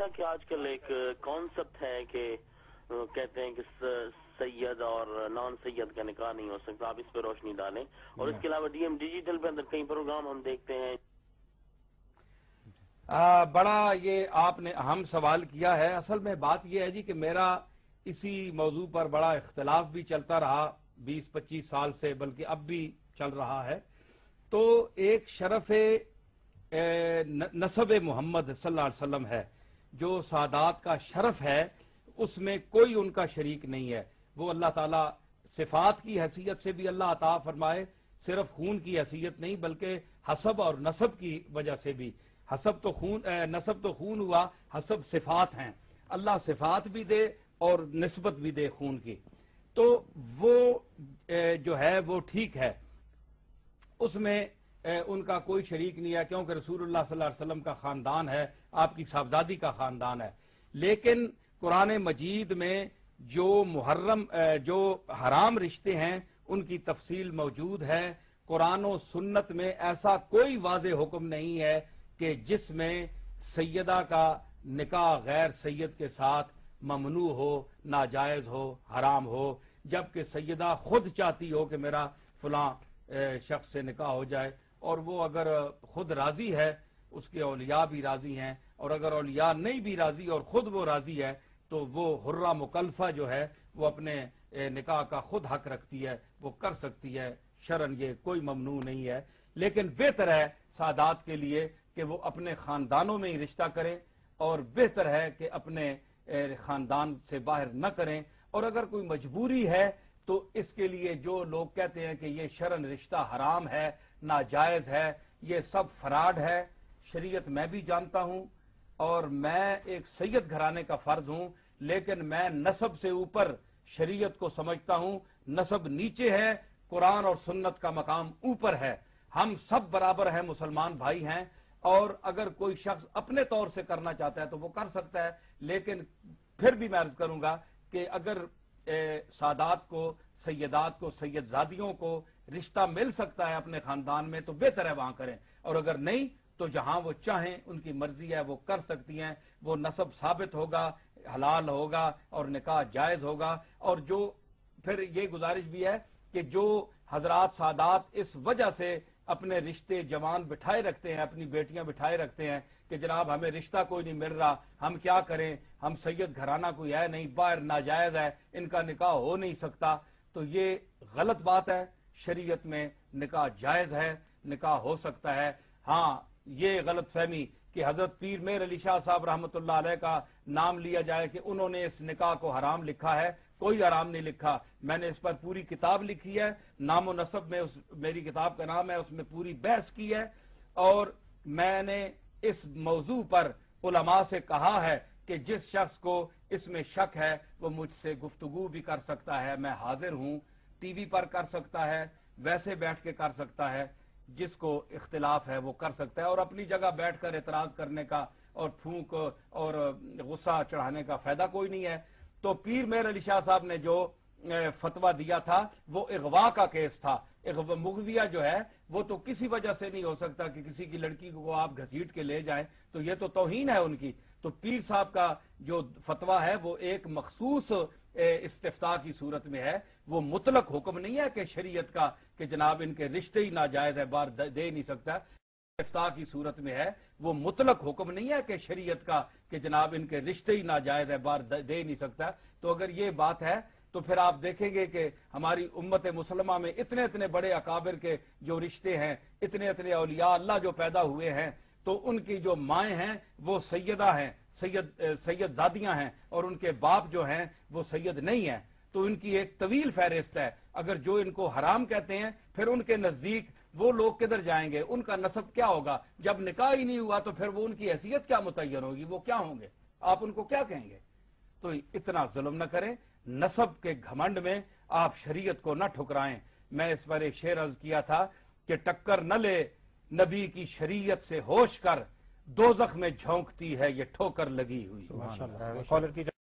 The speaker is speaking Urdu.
کہ آج کل ایک کانسیپٹ ہے کہ کہتے ہیں کہ سید اور نان سید کا نکاح نہیں ہو سکتا، آپ اس پہ روشنی ڈالیں. اور اس کے علاوہ ڈی ایم ڈیجیٹل پہ اندر کئی پروگرام ہم دیکھتے ہیں. بڑا یہ آپ نے اہم سوال کیا ہے. اصل میں بات یہ ہے جی کہ میرا اسی موضوع پر بڑا اختلاف بھی چلتا رہا 20-25 سال سے، بلکہ اب بھی چل رہا ہے. تو ایک شرف نسب محمد صلی اللہ علیہ وسلم ہے، جو سادات کا شرف ہے، اس میں کوئی ان کا شریک نہیں ہے. وہ اللہ تعالیٰ صفات کی حیثیت سے بھی اللہ عطا فرمائے، صرف خون کی حیثیت نہیں بلکہ حسب اور نسب کی وجہ سے بھی. حسب تو خون، نسب تو خون ہوا، حسب صفات ہیں. اللہ صفات بھی دے اور نسبت بھی دے خون کی، تو وہ جو ہے وہ ٹھیک ہے، اس میں ان کا کوئی شریک نہیں ہے، کیونکہ رسول اللہ صلی اللہ علیہ وسلم کا خاندان ہے، آپ کی صاحبزادی کا خاندان ہے. لیکن قرآن مجید میں جو محرم جو حرام رشتے ہیں ان کی تفصیل موجود ہے. قرآن و سنت میں ایسا کوئی واضح حکم نہیں ہے کہ جس میں سیدہ کا نکاح غیر سید کے ساتھ ممنوع ہو، ناجائز ہو، حرام ہو، جبکہ سیدہ خود چاہتی ہو کہ میرا فلاں شخص سے نکاح ہو جائے، اور وہ اگر خود راضی ہے، اس کے اولیاء بھی راضی ہیں، اور اگر اولیاء نہیں بھی راضی اور خود وہ راضی ہے تو وہ حرہ مکلفہ جو ہے وہ اپنے نکاح کا خود حق رکھتی ہے، وہ کر سکتی ہے. شرعن یہ کوئی ممنوع نہیں ہے. لیکن بہتر ہے سادات کے لیے کہ وہ اپنے خاندانوں میں ہی رشتہ کریں، اور بہتر ہے کہ اپنے خاندان سے باہر نہ کریں. اور اگر کوئی مجبوری ہے تو اس کے لیے جو لوگ کہتے ہیں کہ یہ شرعن رشتہ حرام ہے، ناجائز ہے، یہ سب فراڈ ہے. شریعت میں بھی جانتا ہوں، اور میں ایک سید گھرانے کا فرد ہوں، لیکن میں نسب سے اوپر شریعت کو سمجھتا ہوں. نسب نیچے ہے، قرآن اور سنت کا مقام اوپر ہے. ہم سب برابر ہیں، مسلمان بھائی ہیں، اور اگر کوئی شخص اپنے طور سے کرنا چاہتا ہے تو وہ کر سکتا ہے. لیکن پھر بھی میں عرض کروں گا کہ اگر سادات کو، سیدات کو، سید زادیوں کو رشتہ مل سکتا ہے اپنے خاندان میں تو بہتر ہے وہاں کریں، اور اگر نہیں تو جہاں وہ چاہیں، ان کی مرضی ہے، وہ کر سکتی ہیں. وہ نسب ثابت ہوگا، حلال ہوگا اور نکاح جائز ہوگا. اور جو پھر یہ گزارش بھی ہے کہ جو حضرات سادات اس وجہ سے اپنے رشتے جوان بٹھائے رکھتے ہیں، اپنی بیٹیاں بٹھائے رکھتے ہیں کہ جناب ہمیں رشتہ کوئی نہیں مل رہا، ہم کیا کریں، ہم سید گھرانہ کوئی ہے نہیں، باہر ناجائز ہے، ان کا نکاح ہو نہیں سکتا، تو یہ غلط بات ہے. شریعت میں نکاح جائز ہے، نکاح ہو سکتا ہے. ہاں، یہ غلط فہمی کہ حضرت پیر میر علی شاہ صاحب رحمۃ اللہ علیہ کا نام لیا جائے کہ انہوں نے اس نکاح کو حرام لکھا ہے، کوئی حرام نہیں لکھا. میں نے اس پر پوری کتاب لکھی ہے، نام و نسب میں میری کتاب کا نام ہے، اس میں پوری بحث کی ہے، اور میں نے اس موضوع پر علماء سے کہا ہے کہ جس شخص کو اس میں شک ہے وہ مجھ سے گفتگو بھی کر سکتا ہے. میں حاضر ہوں، ٹی وی پر کر سکتا ہے، ویسے بیٹھ کے کر سکتا ہے. جس کو اختلاف ہے وہ کر سکتا ہے، اور اپنی جگہ بیٹھ کر اعتراض کرنے کا اور پھونک اور غصہ چڑھانے کا فائدہ کوئی نہیں ہے. تو پیر میر علی شاہ صاحب نے جو فتویٰ دیا تھا وہ اغوا کا کیس تھا. مغویہ جو ہے وہ تو کسی وجہ سے نہیں ہو سکتا کہ کسی کی لڑکی کو آپ گھسیٹ کے لے جائیں، تو یہ تو توہین ہے ان کی. تو پیر صاحب کا جو فتویٰ ہے وہ ایک مخصوص استفتاء کی صورت میں ہے، وہ مطلق حکم نہیں ہے کہ شریعت کا کہ جناب ان کے رشتے ہی ناجائز ہے، بار دے نہیں سکتا. استفتاء کی صورت میں ہے، وہ مطلق حکم نہیں ہے کہ شریعت کا کہ جناب ان کے رشتے ہی ناجائز ہے، بار دے نہیں سکتا. تو اگر یہ بات ہے تو پھر آپ دیکھیں گے کہ ہماری امت مسلمہ میں اتنے اتنے بڑے اکابر کے جو رشتے ہیں، اتنے اتنے اولیاء اللہ جو پیدا ہوئے ہیں، تو ان کی جو مائیں ہیں وہ سیدہ ہیں، سید زادیاں ہیں، اور ان کے باپ جو ہیں وہ سید نہیں ہیں. تو ان کی ایک طویل فہرست ہے. اگر جو ان کو حرام کہتے ہیں پھر ان کے نزدیک وہ لوگ کدھر جائیں گے، ان کا نسب کیا ہوگا؟ جب نکاح ہی نہیں ہوا تو پھر وہ ان کی حیثیت کیا متعین ہوگی، وہ کیا ہوں گے، آپ ان کو کیا کہیں گے؟ تو اتنا ظلم نہ کریں، نسب کے گھمنڈ میں آپ شریعت کو نہ ٹھکرائیں. میں اس پر ایک شعر عرض کیا تھا کہ ٹکر نہ لے نبی کی شریعت سے ہوش کر، دوزخ میں جھونکتی ہے یہ ٹھوکر لگی ہوئی.